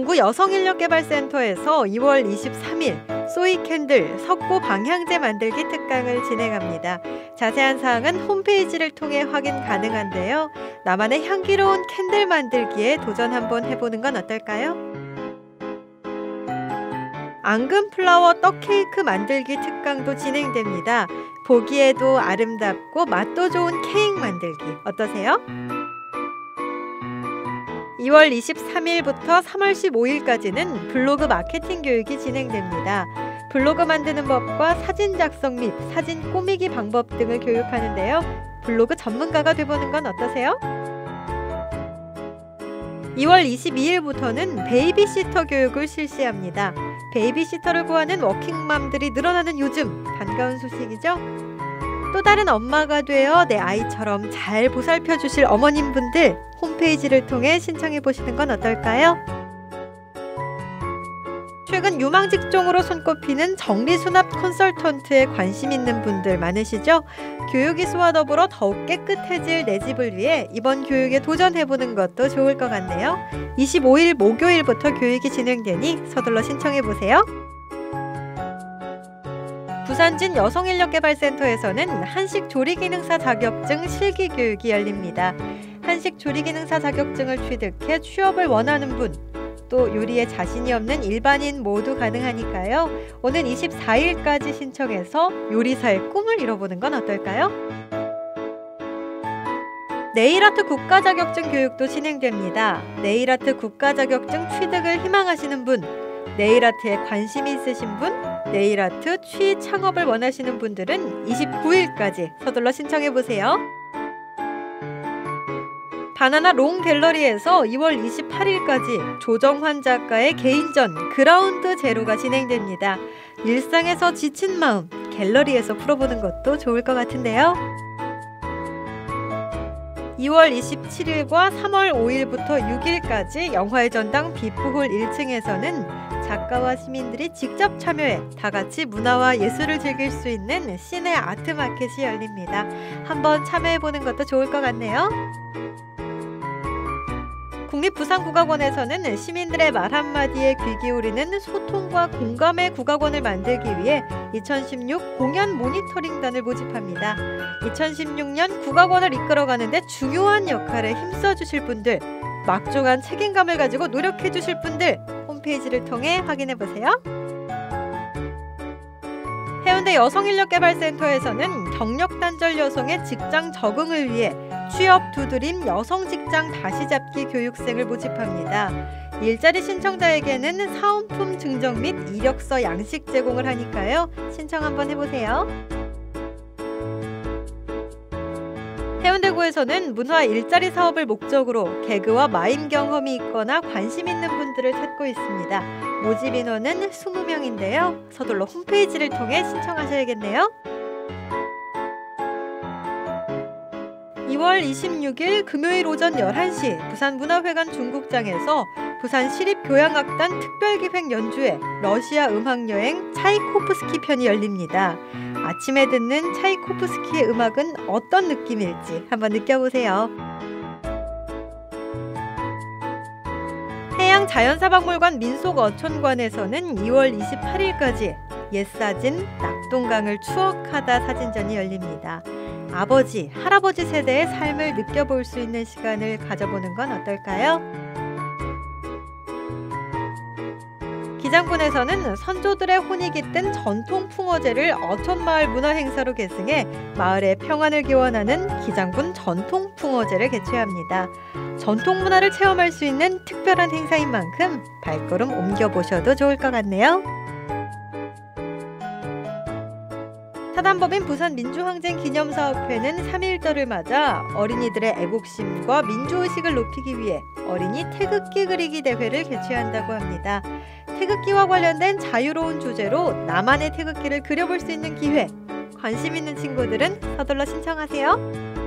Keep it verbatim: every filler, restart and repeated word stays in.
동구 여성인력개발센터에서 이월 이십삼일 소이캔들 석고 방향제 만들기 특강을 진행합니다. 자세한 사항은 홈페이지를 통해 확인 가능한데요. 나만의 향기로운 캔들 만들기에 도전 한번 해보는 건 어떨까요? 앙금 플라워 떡 케이크 만들기 특강도 진행됩니다. 보기에도 아름답고 맛도 좋은 케이크 만들기 어떠세요? 이월 이십삼일부터 삼월 십오일까지는 블로그 마케팅 교육이 진행됩니다. 블로그 만드는 법과 사진 작성 및 사진 꾸미기 방법 등을 교육하는데요. 블로그 전문가가 돼보는 건 어떠세요? 이월 이십이일부터는 베이비시터 교육을 실시합니다. 베이비시터를 구하는 워킹맘들이 늘어나는 요즘 반가운 소식이죠? 또 다른 엄마가 되어 내 아이처럼 잘 보살펴 주실 어머님분들 홈페이지를 통해 신청해 보시는 건 어떨까요? 최근 유망 직종으로 손꼽히는 정리수납 컨설턴트에 관심 있는 분들 많으시죠? 교육이수와 더불어 더욱 깨끗해질 내 집을 위해 이번 교육에 도전해보는 것도 좋을 것 같네요. 이십오일 목요일부터 교육이 진행되니 서둘러 신청해보세요. 부산진 여성인력개발센터에서는 한식조리기능사 자격증 실기교육이 열립니다. 한식조리기능사 자격증을 취득해 취업을 원하는 분, 또 요리에 자신이 없는 일반인 모두 가능하니까요. 오는 이십사일까지 신청해서 요리사의 꿈을 이뤄보는 건 어떨까요? 네일아트 국가자격증 교육도 진행됩니다. 네일아트 국가자격증 취득을 희망하시는 분, 네일아트에 관심이 있으신 분, 네일아트 취 창업을 원하시는 분들은 이십구일까지 서둘러 신청해보세요. 바나나 롱 갤러리에서 이월 이십팔일까지 조정환 작가의 개인전 그라운드 제로가 진행됩니다. 일상에서 지친 마음 갤러리에서 풀어보는 것도 좋을 것 같은데요. 이월 이십칠일과 삼월 오일부터 육일까지 영화의 전당 비프홀 일층에서는 작가와 시민들이 직접 참여해 다같이 문화와 예술을 즐길 수 있는 시내 아트마켓이 열립니다. 한번 참여해보는 것도 좋을 것 같네요. 국립부산국악원에서는 시민들의 말 한마디에 귀 기울이는 소통과 공감의 국악원을 만들기 위해 이천십육 공연 모니터링단을 모집합니다. 이천십육년 국악원을 이끌어가는데 중요한 역할에 힘써주실 분들, 막중한 책임감을 가지고 노력해주실 분들 홈페이지를 통해 확인해보세요. 해운대 여성인력개발센터에서는 경력단절 여성의 직장 적응을 위해 취업 두드림 여성직장 다시잡기 교육생을 모집합니다. 일자리 신청자에게는 사은품 증정 및 이력서 양식 제공을 하니까요. 신청 한번 해보세요. 해운대구에서는 문화 일자리 사업을 목적으로 개그와 마임 경험이 있거나 관심 있는 분들을 찾고 있습니다. 모집 인원은 이십 명인데요. 서둘러 홈페이지를 통해 신청하셔야겠네요. 이월 이십육일 금요일 오전 열한시 부산문화회관 중국장에서 부산시립교향악단 특별기획 연주회 러시아 음악여행 차이코프스키 편이 열립니다. 아침에 듣는 차이코프스키의 음악은 어떤 느낌일지 한번 느껴보세요. 해양자연사박물관 민속어촌관에서는 이월 이십팔일까지 옛사진 낙동강을 추억하다 사진전이 열립니다. 아버지, 할아버지 세대의 삶을 느껴볼 수 있는 시간을 가져보는 건 어떨까요? 기장군에서는 선조들의 혼이 깃든 전통 풍어제를 어촌마을 문화행사로 계승해 마을의 평안을 기원하는 기장군 전통 풍어제를 개최합니다. 전통 문화를 체험할 수 있는 특별한 행사인 만큼 발걸음 옮겨보셔도 좋을 것 같네요. 사단법인 부산민주항쟁 기념사업회는 삼일절을 맞아 어린이들의 애국심과 민주의식을 높이기 위해 어린이 태극기 그리기 대회를 개최한다고 합니다. 태극기와 관련된 자유로운 주제로 나만의 태극기를 그려볼 수 있는 기회, 관심 있는 친구들은 서둘러 신청하세요.